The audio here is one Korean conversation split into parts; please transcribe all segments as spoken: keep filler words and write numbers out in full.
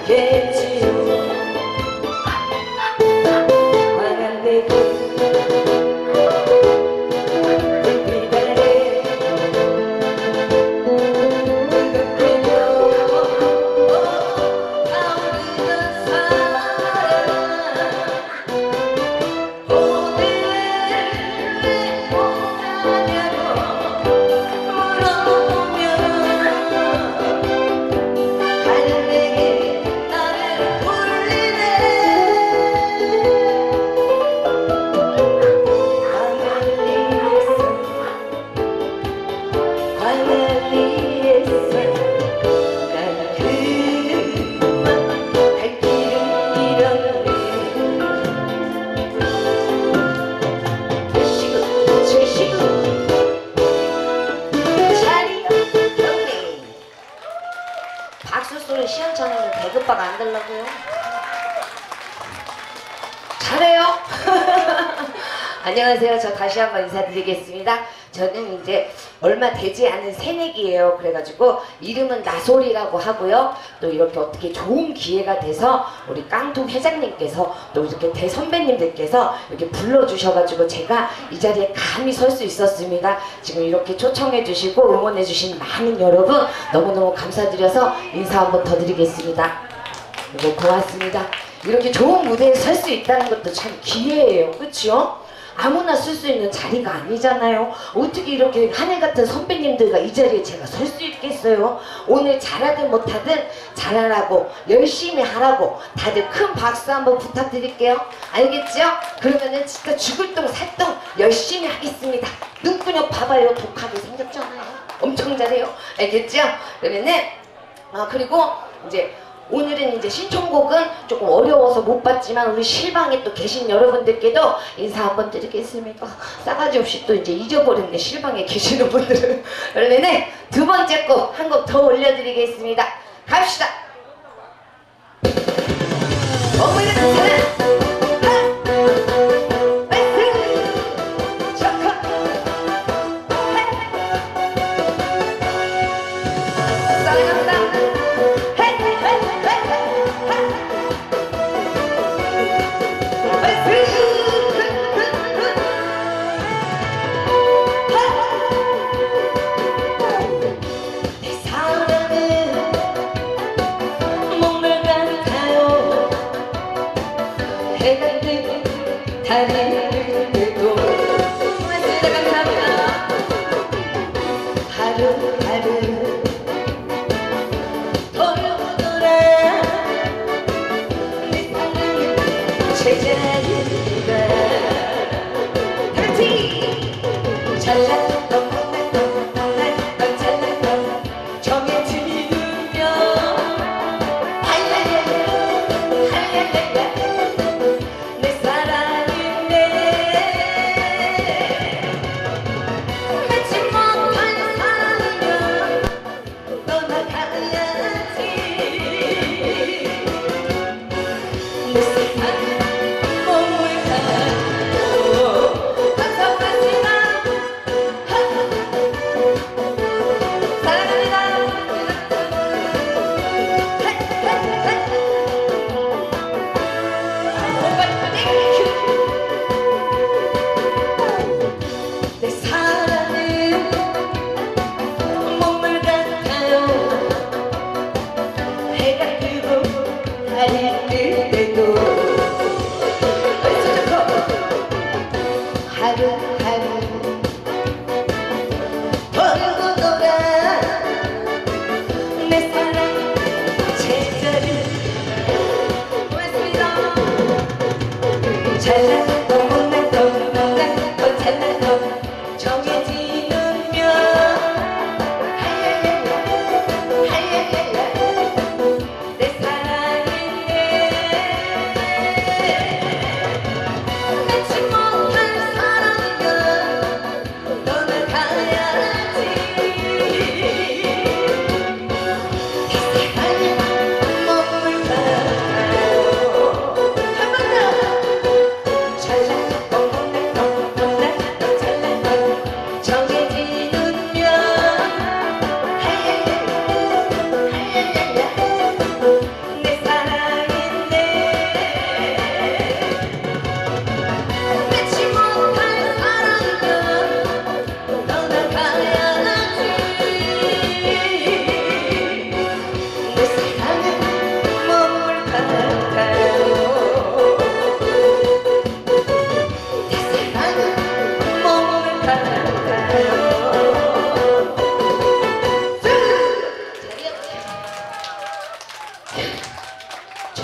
배급박 안 달라고요? 잘해요? 안녕하세요. 저 다시 한번 인사드리겠습니다. 저는 이제 얼마 되지 않은 새내기예요. 그래가지고 이름은 나솔이라고 하고요. 또 이렇게 어떻게 좋은 기회가 돼서 우리 깡통 회장님께서 또 이렇게 대선배님들께서 이렇게 불러주셔가지고 제가 이 자리에 감히 설 수 있었습니다. 지금 이렇게 초청해주시고 응원해주신 많은 여러분 너무너무 감사드려서 인사 한번 더 드리겠습니다. 그리고 고맙습니다. 이렇게 좋은 무대에 설 수 있다는 것도 참 기회예요. 그치요? 아무나 쓸 수 있는 자리가 아니잖아요. 어떻게 이렇게 하늘 같은 선배님들과 이 자리에 제가 설 수 있겠어요? 오늘 잘하든 못하든 잘하라고 열심히 하라고 다들 큰 박수 한번 부탁드릴게요. 알겠죠? 그러면은 진짜 죽을 똥 살 똥 열심히 하겠습니다. 눈구녕 봐봐요. 독하게 생겼잖아요. 엄청 잘해요. 알겠죠? 그러면은 아 그리고 이제 오늘은 이제 신청곡은 조금 어려워서 못 봤지만 우리 실방에 또 계신 여러분들께도 인사 한번 드리겠습니다. 싸가지 없이 또 이제 잊어버렸네. 실방에 계시는 분들은. 그러면은 두 번째 곡 한 곡 더 올려드리겠습니다. 갑시다. 어머니가 사랑 달릴때도 고맙습니다. 감사합니다. 하루하루 돌고 돌아 내 사랑은 제자리가 같이 잘났던 못났던 못났던 잘났던 정해지면 할랄랄라 할랄랄라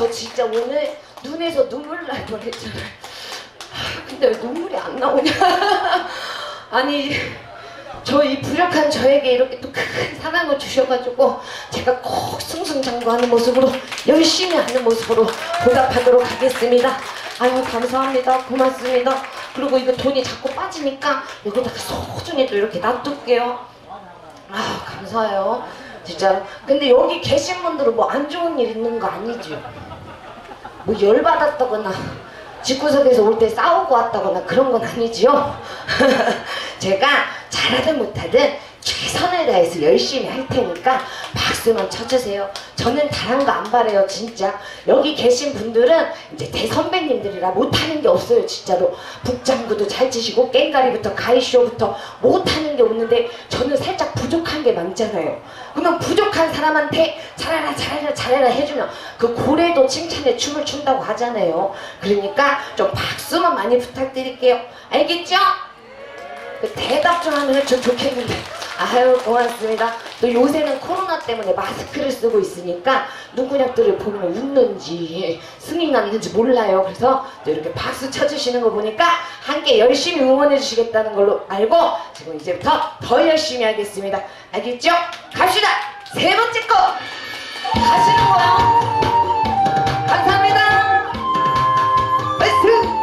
저 진짜 오늘 눈에서 눈물 날 뻔했잖아요. 근데 왜 눈물이 안 나오냐? 아니 저 이 부족한 저에게 이렇게 또 큰 사랑을 주셔가지고 제가 꼭 승승장구하는 모습으로 열심히 하는 모습으로 보답하도록 하겠습니다. 아유 감사합니다. 고맙습니다. 그리고 이거 돈이 자꾸 빠지니까 여기다가 소중히 또 이렇게 놔둘게요. 아 감사해요. 진짜. 근데 여기 계신 분들은 뭐 안 좋은 일 있는 거 아니죠? 뭐 열받았다거나 집구석에서 올 때 싸우고 왔다거나 그런 건 아니지요? 제가 잘하든 못하든 최선을 다해서 열심히 할 테니까 박수만 쳐주세요. 저는 다른 거 안 바래요 진짜. 여기 계신 분들은 이제 대선배님들이라 못하는 게 없어요 진짜로. 북장구도 잘 치시고 깽가리부터 가이쇼부터 못하는 게 없는데 저는 살짝 부족한 게 많잖아요. 그러면 부족한 사람한테 잘해라 잘해라 잘해라 해주면 그 고래도 칭찬에 춤을 춘다고 하잖아요. 그러니까 좀 박수만 많이 부탁드릴게요. 알겠죠? 그 대답 좀 하면 좀 좋겠는데. 아유 고맙습니다. 또 요새는 코로나 때문에 마스크를 쓰고 있으니까 눈구녕들을 보면 웃는지 승이 났는지 몰라요. 그래서 또 이렇게 박수 쳐주시는 거 보니까 함께 열심히 응원해 주시겠다는 걸로 알고 지금 이제부터 더 열심히 하겠습니다. 알겠죠? 갑시다. 세 번째 거 가시는 거요. 감사합니다. 나이스.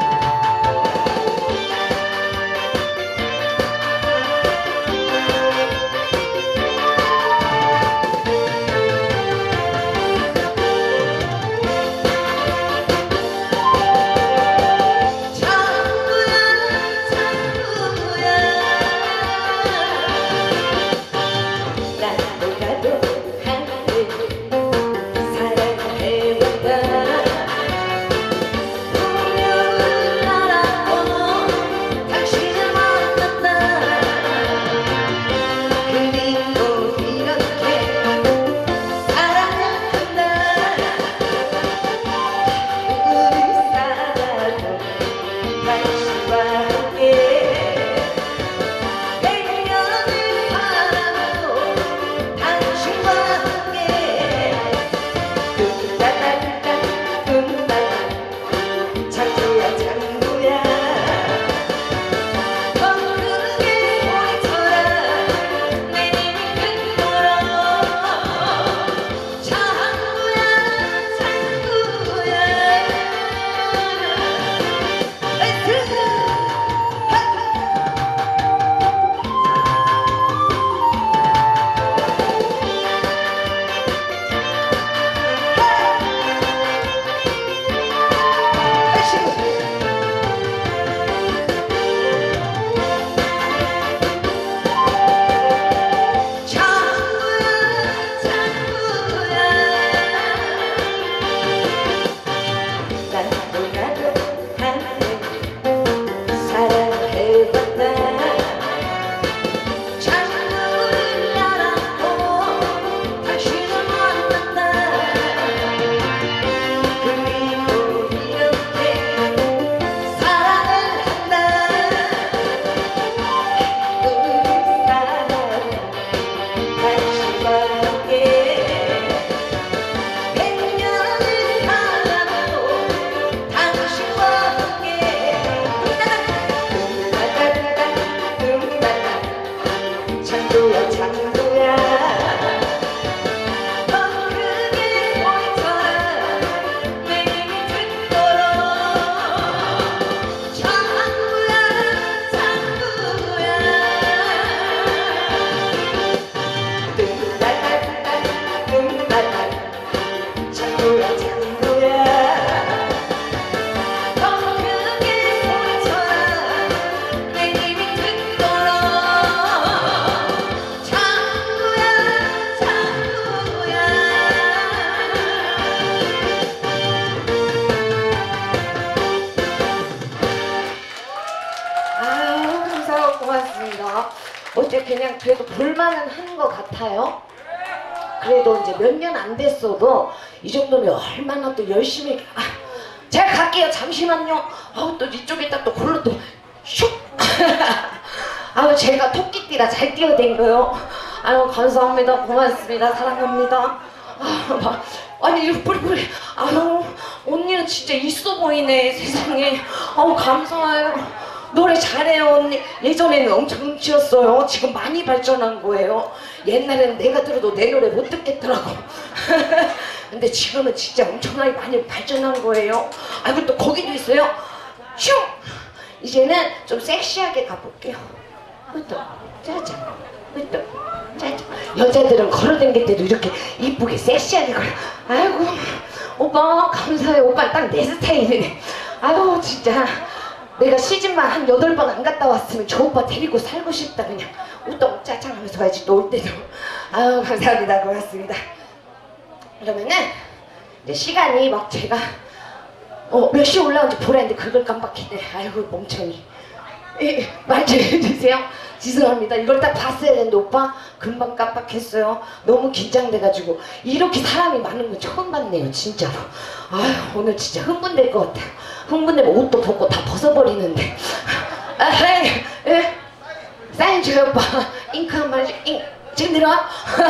어째 그냥 그래도 볼만은 한 것 같아요. 그래도 이제 몇 년 안 됐어도 이 정도면 얼마나 또 열심히. 아, 제가 갈게요. 잠시만요. 아우 또 이쪽에다 또 골로 또 슉. 아우 제가 토끼띠라 잘 뛰어댕겨요. 아유 감사합니다. 고맙습니다. 사랑합니다. 아, 막, 아니 이거 뿌리뿌리. 아유 언니는 진짜 있어 보이네 세상에. 아우 감사해요. 노래 잘해요 언니. 예전에는 엄청 음치였어요. 지금 많이 발전한 거예요. 옛날에는 내가 들어도 내 노래 못 듣겠더라고. 근데 지금은 진짜 엄청나게 많이 발전한 거예요. 아 그리고 또 거기도 있어요. 슝! 이제는 좀 섹시하게 가볼게요. 또 짜잔. 또 짜잔. 여자들은 걸어다닐 때도 이렇게 이쁘게 섹시하게 걸어. 아이고 오빠 감사해. 오빠 딱 내 스타일이네. 아유 진짜 내가 시집만 한 여덟 번 안 갔다 왔으면 저 오빠 데리고 살고 싶다. 그냥 우동 짜장 하면서 가야지 또 올 때도. 아유 감사합니다. 고맙습니다. 그러면은 이제 시간이 막 제가 어 몇 시에 올라온지 보라 했는데 그걸 깜빡했네. 아이고 멍청이. 예, 말 좀 해주세요. 죄송합니다. 이걸 딱 봤어야 되는데 오빠 금방 깜빡했어요. 너무 긴장돼가지고. 이렇게 사람이 많은 건 처음 봤네요 진짜로. 아휴 오늘 진짜 흥분될 것 같아요. 흥분되면 옷도 벗고 다 벗어버리는데. 아, 에, 에. 사인 줘요 오빠. 잉크 한 번 해줘. 잉. 지금 내려와?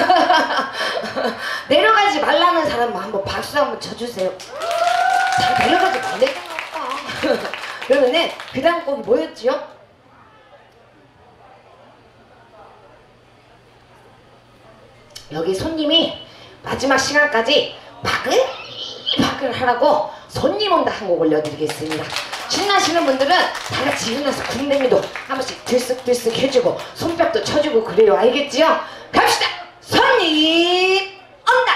내려가지 말라는 사람만 한번 박수 한번 쳐주세요. 다 내려가지 말래요 오빠. 그러면은 그 다음 곡이 뭐였지요? 여기 손님이 마지막 시간까지 바글바글 하라고 손님 온다 한 곡 올려드리겠습니다. 신나시는 분들은 다 같이 일어나서 군뱅이도 한 번씩 들쓱들쓱 해주고 손뼉도 쳐주고 그래요. 알겠지요? 갑시다. 손님 온다.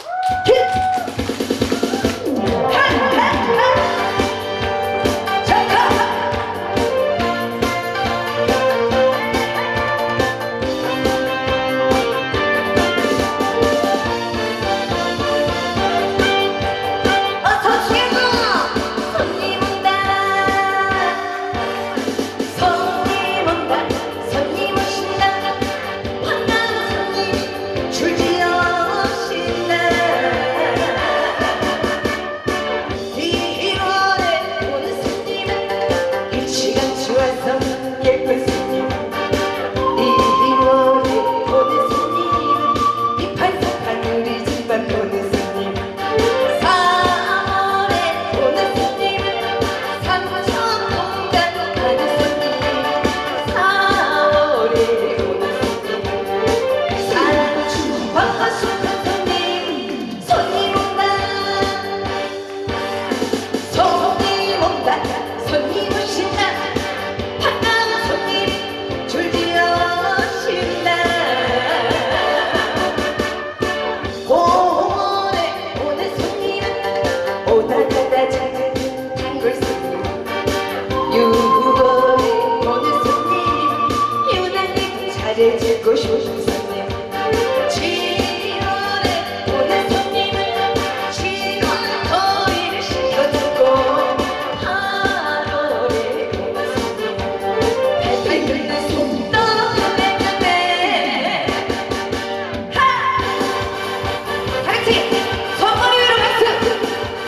잘해주고 싶은 손님 칠월에 오는 손님은 칠월거리를 씻어주고 팔월에 오는 손님은 팔팔 끓는 손떡을 내는데 하! 다같이 손머리 위로 박수!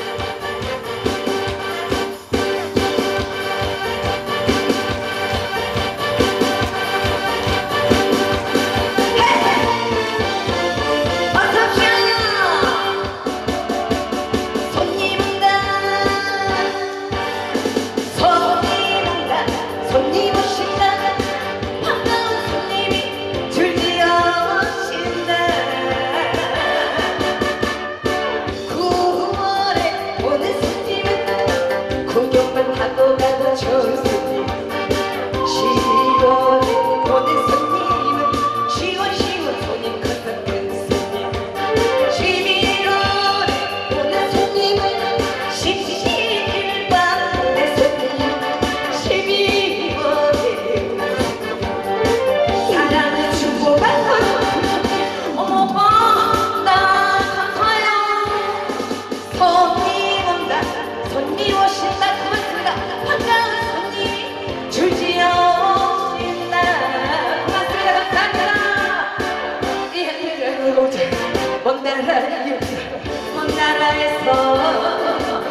먼 나라에 먼 나라에서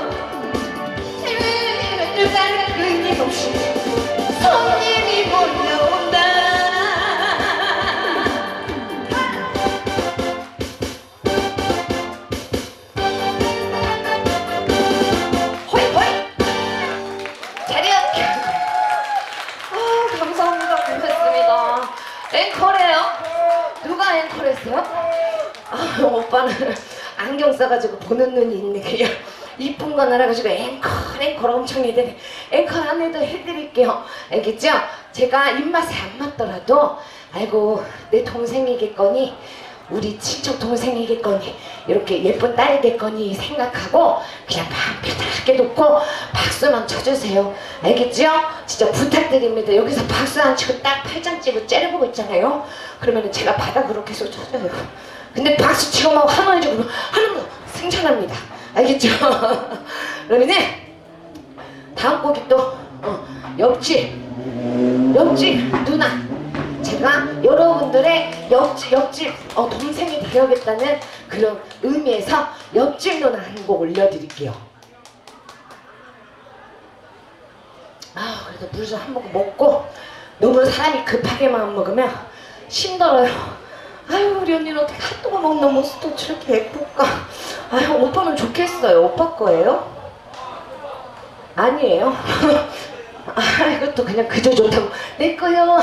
누가 끊임없이 손님이 몰려온다. 없어가지고 보는 눈이 있네. 그냥 이쁜 거 알아가지고 앵커 앵커를 엄청 해야 되네. 앵커 안에도 해드릴게요. 알겠죠? 제가 입맛에 안 맞더라도 아이고 내 동생이겠거니 우리 친척 동생이겠거니 이렇게 예쁜 딸이겠거니 생각하고 그냥 마음 편하게 놓고 박수만 쳐주세요. 알겠죠? 진짜 부탁드립니다. 여기서 박수 안 치고 딱 팔짱 찌고 째려보고 있잖아요. 그러면 제가 바닥으로 계속 쳐줘요. 근데 박수 치고 막 환호해주고 하는 거 승천합니다. 알겠죠? 그러면은 다음 곡이 또 어, 옆집 옆집 누나. 제가 여러분들의 옆집, 옆집 어, 동생이 되어야겠다는 그런 의미에서 옆집 누나 한 곡 올려드릴게요. 아 그래도 물 좀 한 모금 먹고 너무 사람이 급하게 마음 먹으면 힘들어요. 아유 우리 언니는 어떻게 핫도그 먹는 모습도 저렇게 예쁠까. 아유 오빠는 좋겠어요. 오빠 거예요? 아니에요. 아 이것도 그냥 그저 좋다고 내 거요.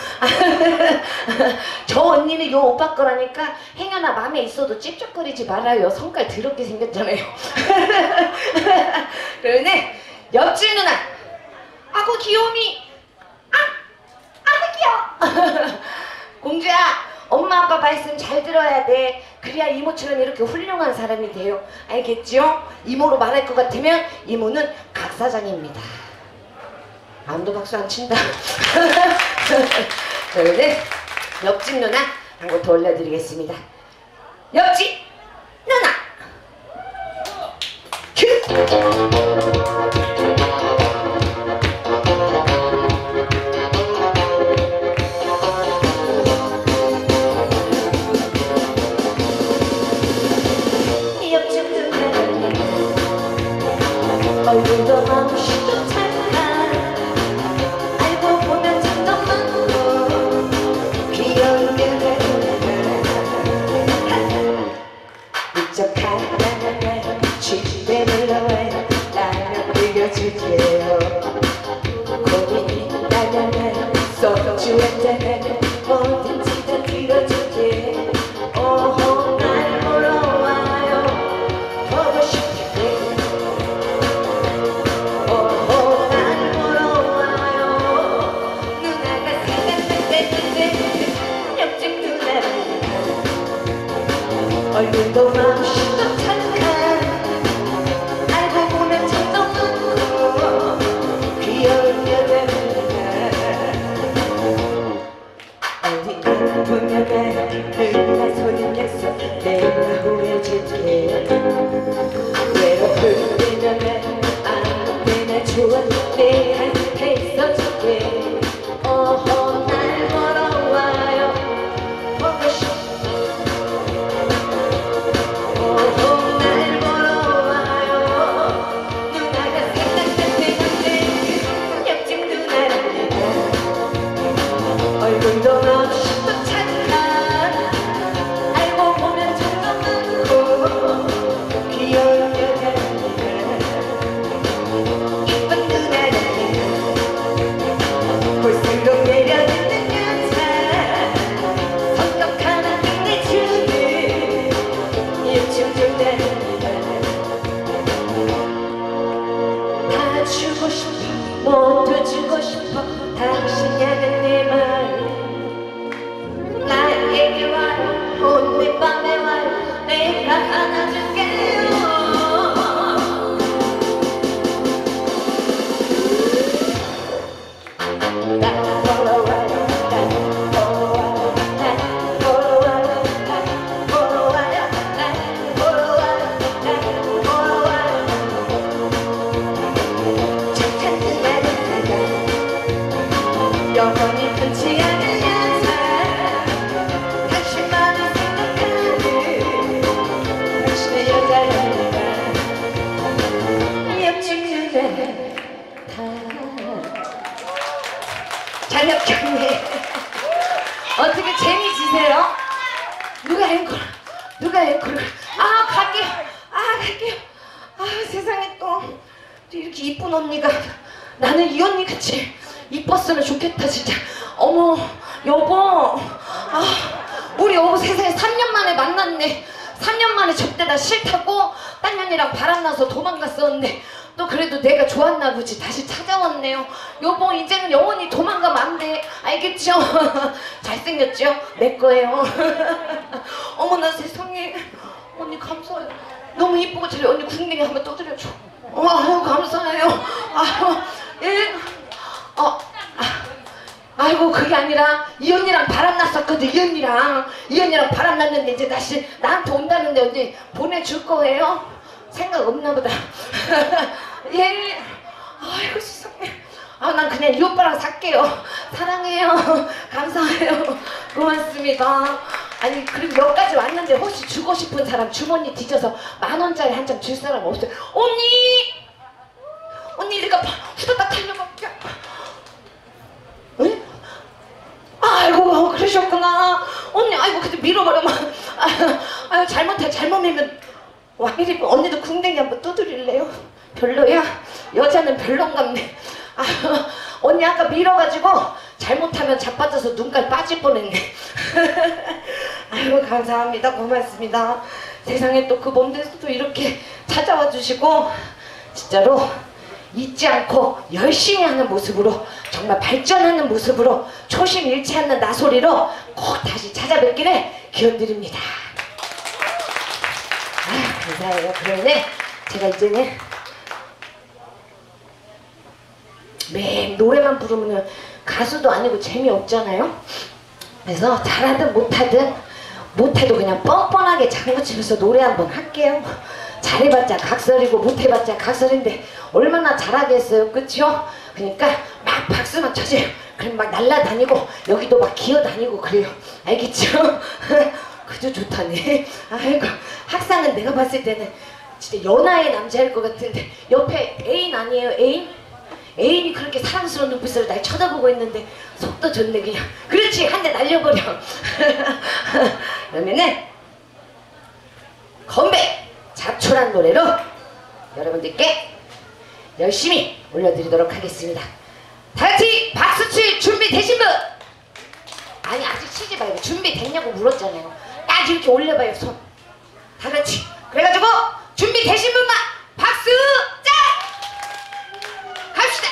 저 언니는 요 오빠 거라니까 행여나 마음에 있어도 찝쩍거리지 말아요. 성깔 더럽게 생겼잖아요. 그러면 옆집 누나 아구 귀요미 아 아구 귀여워. 공주야 엄마 아빠 말씀 잘 들어야 돼. 그래야 이모처럼 이렇게 훌륭한 사람이 돼요. 알겠죠? 이모로 말할 것 같으면 이모는 각사장입니다. 아무도 박수 안 친다. 그러면 옆집 누나 한 곡 더 올려드리겠습니다. 옆집 누나 옆집 누나 얼굴도 마음씨도 착한 알고 보면 참도 많고 귀여운 그대 부쩍한 나는 집에 놀러와요. 라면 끓여줄게요. 고민이 있다면 소주 한잔 뭐든지 다 들어줄게. 오호 날 보러 와요. 보고 싶대. 오호 날 보러 와요. 누나가 생각날 때 옆집 누나는 얼굴도 마음씨도 착한 알고 보면 참도 많고 귀여운 여자누나 어디 아프면 누나 손을 약속 내가 후회줄게. 외로울 때면 아무 때나 좋아 내한테 있어줄게. 어허 날 보러 와요. 보고 싶어. 오호 날 보러 와요. 누나가 생각날 때문에 옆집 누나랍니다. 얼굴도 너무도 착한 알고 보면 참도 많고 귀여운 여자입니다. 이쁜 누나랍니다. 볼수록 매력있는 여자 성격 하나 끝내주는 옆집 누나랍니다. 다 주고 싶어 모두 주고 싶어 당신이 하는 내 말 나에게 와요. 오늘 밤에 와요. 내가 안아줄게요. 날 보러 와요. 날 보러 와요. 날 보러 와요. 날 보러 와요. 날 보러 와요. 날 보러 와요. 착한 누나는 내가 영원히 변치 않을 여자 당신만을 생각하는 당신의 여자입니다. 옆집 누나 잘 엮였네. 어떻게 재미지세요? 누가 앵콜? 누가 앵콜을? 아 갈게요. 아 갈게요. 아 세상에 또, 또 이렇게 이쁜 언니가 나는 이 언니 같이 이뻤으면 좋겠다 진짜. 어머 여보. 아 우리 여보 세상에 삼 년 만에 만났네. 삼 년 만에 접대다 싫다고 딴 년이랑 바람나서 도망갔었는데 또 그래도 내가 좋았나 보지 다시 찾아왔네요. 여보 이제는 영원히 도망가면 안 돼. 알겠죠? 잘생겼죠? 내 거예요. 어머나 세상에. 언니 감사해요. 너무 이쁘고 잘해. 언니 궁뎅이 한번 떠드려줘. 어, 아유 감사해요. 아유 예. 어. 아. 아이고 그게 아니라 이 언니랑 바람났었거든. 이 언니랑 이 언니랑 바람났는데 이제 다시 나한테 온다는데 언니 보내줄 거예요? 생각 없나 보다. 예. 아이고 세상에. 아 난 그냥 이 오빠랑 살게요. 사랑해요. 감사해요. 고맙습니다. 아니 그리고 여기까지 왔는데 혹시 주고 싶은 사람 주머니 뒤져서 만 원짜리 한 장 줄 사람 없어요? 언니! 언니 내가 후다닥 달려갈게. 응? 아이고 그러셨구나. 언니 아이고 근데 밀어버려면 아유, 아유 잘못해 잘못 밀면 와 이리 언니도 궁뎅이 한번 두드릴래요? 별로야? 여자는 별론갑네. 아유 언니 아까 밀어가지고 잘못하면 자빠져서 눈깔 빠질 뻔했네. 아이고 감사합니다. 고맙습니다. 세상에 또 그 먼 데서도 이렇게 찾아와 주시고 진짜로 잊지 않고 열심히 하는 모습으로 정말 발전하는 모습으로 초심 잃지 않는 나소리로 꼭 다시 찾아뵙기를 기원드립니다. 아 감사해요. 그러면 제가 이제는 매 노래만 부르면 가수도 아니고 재미없잖아요. 그래서 잘하든 못하든 못해도 그냥 뻔뻔하게 장구치면서 노래 한번 할게요. 잘해봤자 각설이고 못해봤자 각설인데 얼마나 잘하겠어요. 그쵸? 그러니까 막 박수만 쳐줘요. 그럼 막 날라다니고 여기도 막 기어다니고 그래요. 알겠죠? 그저 좋다네. 아이고 학상은 내가 봤을 때는 진짜 연하의 남자일 것 같은데 옆에 애인 아니에요? 애인? 애인이 그렇게 사랑스러운 눈빛으로 날 쳐다보고 있는데 속도 좋네 그냥. 그렇지 한 대 날려버려. 그러면은 건배 잡초란 노래로 여러분들께 열심히 올려드리도록 하겠습니다. 다같이 박수칠 준비 되신 분? 아니 아직 치지 말고 준비됐냐고 물었잖아요. 딱 이렇게 올려봐요 손. 다같이. 그래가지고 준비 되신 분만 박수 짠! 갑시다.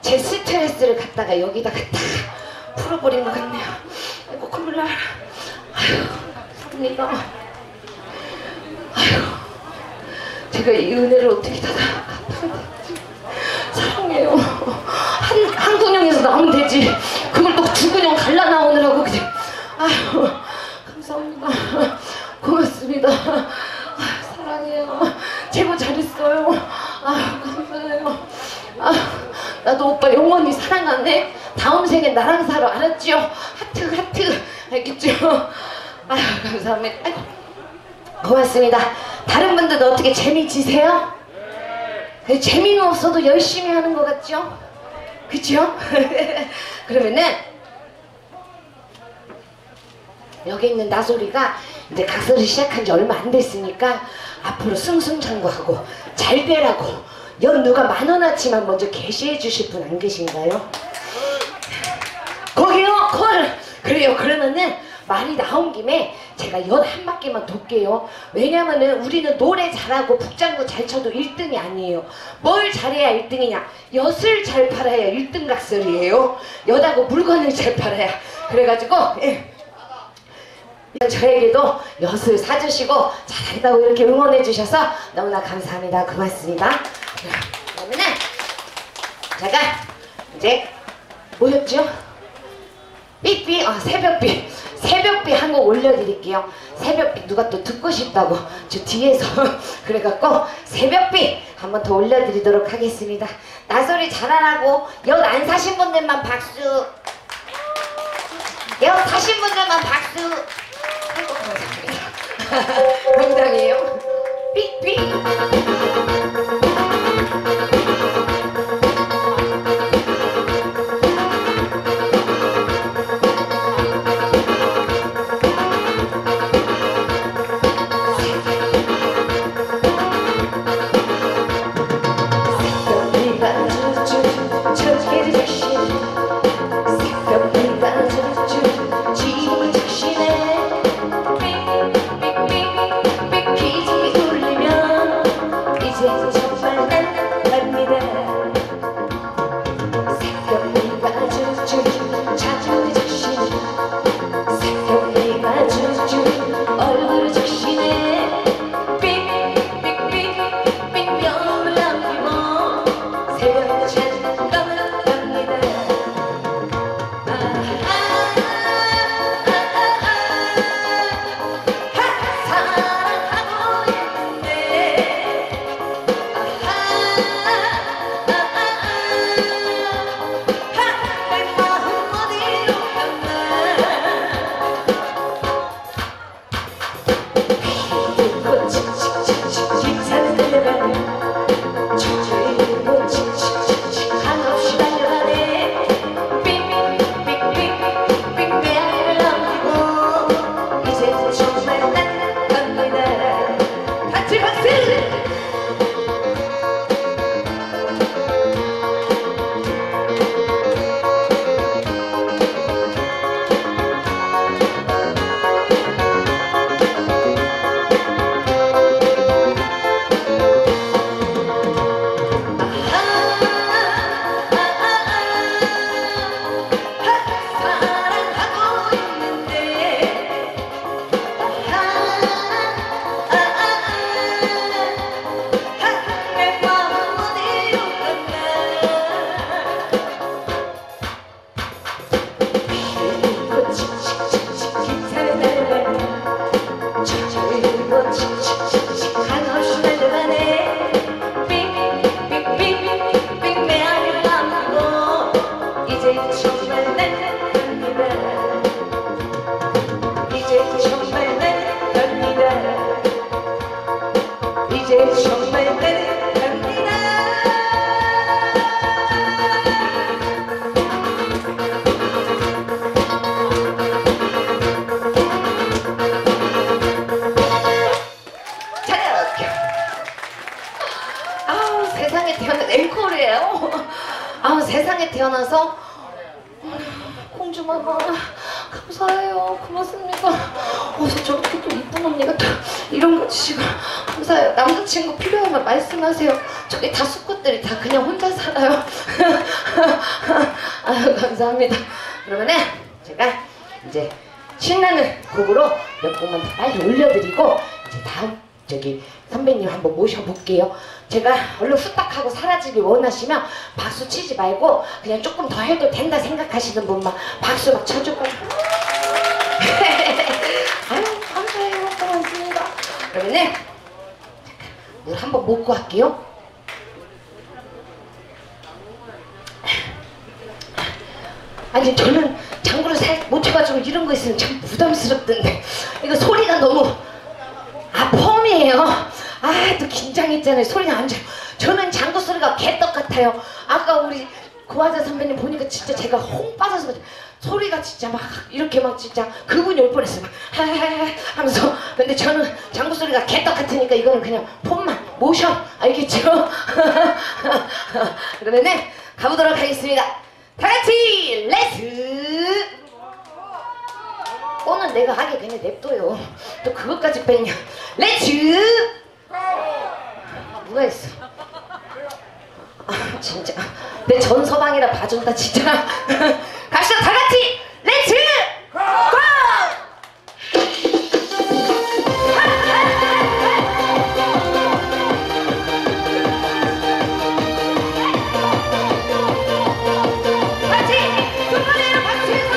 제 스트레스를 갖다가 여기다가 다 풀어버린 것 같네요. 아이고 콧물날. 아휴 감사합니다. 아휴 제가 이 은혜를 어떻게 다 갚아야 되지. 사랑해요. 한, 한 근형에서 나오면 되지. 그걸 또 두 근형 갈라 나오느라고 그냥. 아휴 감사합니다. 고맙습니다. 아휴, 사랑해요. 제보 잘했어요. 아휴 감사해요. 아휴, 나도 오빠 영원히 사랑하네. 다음 생에 나랑 살아. 알았죠? 하트 하트. 알겠죠? 아휴 감사합니다. 아이고, 고맙습니다. 다른 분들도 어떻게 재미지세요? 재미는 없어도 열심히 하는 것 같죠? 그쵸? 그러면은 여기 있는 나소리가 이제 각설을 시작한 지 얼마 안 됐으니까 앞으로 승승장구하고 잘 되라고 연 누가 만 원어치만 먼저 게시해 주실 분 안 계신가요? 거기요? 콜! 그래요. 그러면은 말이 나온 김에 제가 연 한 바퀴만 돕게요. 왜냐면은 우리는 노래 잘하고 북장구 잘 쳐도 일 등이 아니에요. 뭘 잘해야 일 등이냐? 엿을 잘 팔아야 일 등 각설이에요. 엿하고 물건을 잘 팔아야. 그래가지고 예. 저에게도 엿을 사주시고 잘한다고 이렇게 응원해 주셔서 너무나 감사합니다. 고맙습니다. 그러면은 제가 이제 뭐였죠? 삐삐, 아 새벽비 새벽비 한 곡 올려드릴게요. 새벽비 누가 또 듣고 싶다고 저 뒤에서 그래갖고 새벽비 한 번 더 올려드리도록 하겠습니다. 나소리 잘하라고 엿 안 사신 분들만 박수. 엿 사신 분들만 박수. 아이고 감사합니다. 농담이에요. 삐삐. 세상에 태어나서 공주마마 감사해요. 고맙습니다. 어서 저렇게 또 이쁜 언니가 또 이런 거 주시고 감사해요. 남자친구 필요하면 말씀하세요. 저기 다 수컷들이 다 그냥 혼자 살아요. 감사합니다. 그러면은 제가 이제 신나는 곡으로 몇 곡만 더 빨리 올려드리고 이제 다음 저기 선배님 한번 모셔볼게요. 제가 얼른 후딱하고 사라지길 원하시면 박수 치지 말고 그냥 조금 더 해도 된다 생각하시는 분만 박수 막 쳐줄 거예요. 아유 감사해요. 고맙습니다. 그러면은 물 한번 먹고 할게요. 아니 저는 장구를 잘 못 쳐가지고 이런 거 있으면 참 부담스럽던데 이거 소리가 너무 아 펌이에요. 아 또 긴장했잖아요. 소리가 안 잘. 저는 장구 소리가 개떡 같아요. 아까 우리 고화자 선배님 보니까 진짜 제가 홍 빠져서 그래. 소리가 진짜 막 이렇게 막 진짜 그분이 올 뻔했어요. 막 하하하 하면서. 근데 저는 장구 소리가 개떡 같으니까 이거는 그냥 폼만 모션 알겠죠? 그러면은 가보도록 하겠습니다. 다 같이 레츠. 오늘 내가 하게 그냥 냅둬요. 또 그것까지 뺐냐. 레츠. 누가 했어? 아 진짜 내 전서방이라 봐준다 진짜. 갑시다 다 같이 레츠 고! 같이 두 번째로 박수해서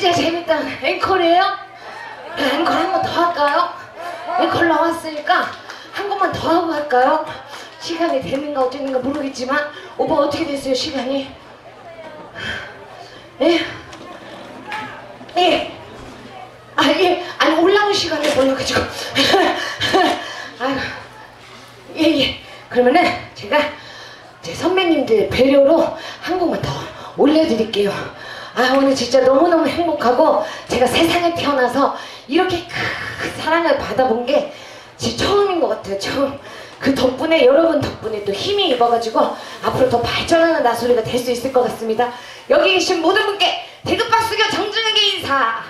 진짜 재밌다. 앵콜이에요? 앵콜 한 번 더 할까요? 앵콜 나왔으니까 한 번만 더 하고 할까요? 시간이 되는가 어쩌는가 모르겠지만 오빠 어떻게 됐어요 시간이? 예? 예? 아 예? 아니 올라온 시간에 몰라가지고 아유 예예 그러면은 제가 제 선배님들 배려로 한 곡만 더 올려드릴게요. 아 오늘 진짜 너무너무 행복하고 제가 세상에 태어나서 이렇게 큰 사랑을 받아본 게 진짜 처음인 것 같아요. 처음. 그 덕분에 여러분 덕분에 또 힘이 입어가지고 앞으로 더 발전하는 나소리가 될 수 있을 것 같습니다. 여기 계신 모든 분께 대급박수교 정중하게 인사.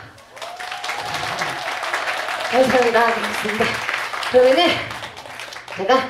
감사합니다. 고맙습니다. 그러면은 제가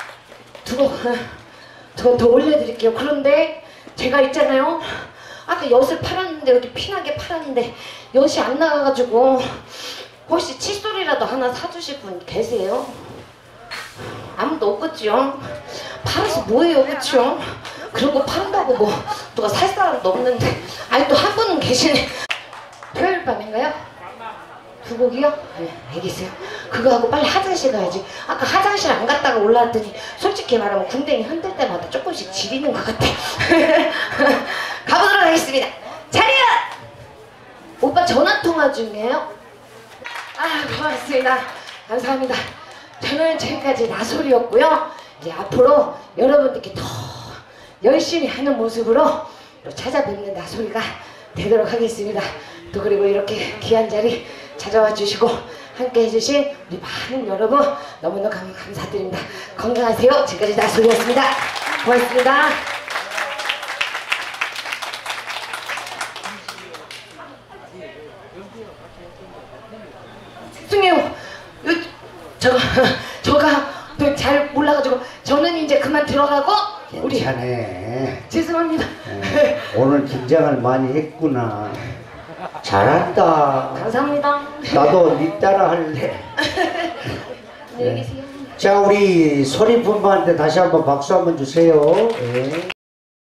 두곡두곡 더 올려드릴게요. 그런데 제가 있잖아요. 아까 엿을 팔았는데 이렇게 피나게 팔았는데 엿이 안 나가가지고 혹시 칫솔이라도 하나 사주실 분 계세요? 아무도 없겠지요? 팔아서 뭐해요, 그치요? 그런 거 판다고 뭐 누가 살 사람도 없는데 아니 또 한 분은 계시네. 토요일 밤인가요? 두 곡이요? 네, 알겠어요. 그거 하고 빨리 화장실 가야지. 아까 화장실 안 갔다가 올라왔더니 솔직히 말하면 궁뎅이 흔들 때마다 조금씩 지리는 것 같아. 가보도록 하겠습니다. 자리야! 오빠 전화통화 중이에요? 아 고맙습니다. 감사합니다. 저는 지금까지 나솔이었고요. 이제 앞으로 여러분들께 더 열심히 하는 모습으로 또 찾아뵙는 나솔이가 되도록 하겠습니다. 또 그리고 이렇게 귀한 자리 찾아와 주시고 함께 해주신 우리 많은 여러분 너무너무 감, 감사드립니다. 건강하세요. 지금까지 나솔이었습니다. 고맙습니다. 죄송해요. 저가 저가 또 잘 몰라가지고 저는 이제 그만 들어가고 우리 괜찮네. 죄송합니다. 네, 오늘 긴장을 많이 했구나. 잘한다. 감사합니다. 나도 네 따라 할래. 안녕히 계세요. 자, 우리 소리품한테 다시 한번 박수 한번 주세요. 네.